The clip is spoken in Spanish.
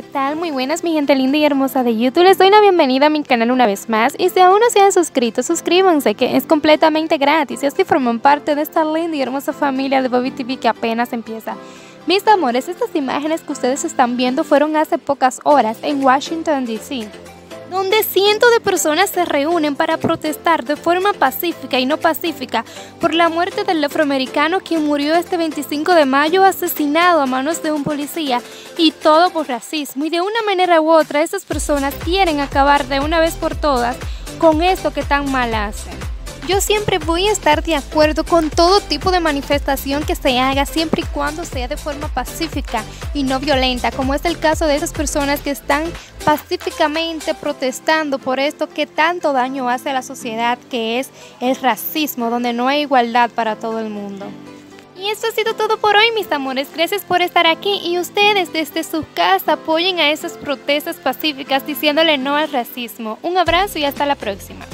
tal? Muy buenas, mi gente linda y hermosa de YouTube. Les doy la bienvenida a mi canal una vez más. Y si aún no se han suscrito, suscríbanse, que es completamente gratis. Y así forman parte de esta linda y hermosa familia de Bobby TV que apenas empieza. Mis amores, estas imágenes que ustedes están viendo fueron hace pocas horas en Washington, D.C., donde cientos de personas se reúnen para protestar de forma pacífica y no pacífica por la muerte del afroamericano quien murió este 25 de mayo asesinado a manos de un policía, y todo por racismo. Y de una manera u otra esas personas quieren acabar de una vez por todas con esto que tan mal hacen. Yo siempre voy a estar de acuerdo con todo tipo de manifestación que se haga, siempre y cuando sea de forma pacífica y no violenta, como es el caso de esas personas que están pacíficamente protestando por esto que tanto daño hace a la sociedad, que es el racismo, donde no hay igualdad para todo el mundo. Y esto ha sido todo por hoy, mis amores. Gracias por estar aquí, y ustedes desde su casa apoyen a esas protestas pacíficas diciéndole no al racismo. Un abrazo y hasta la próxima.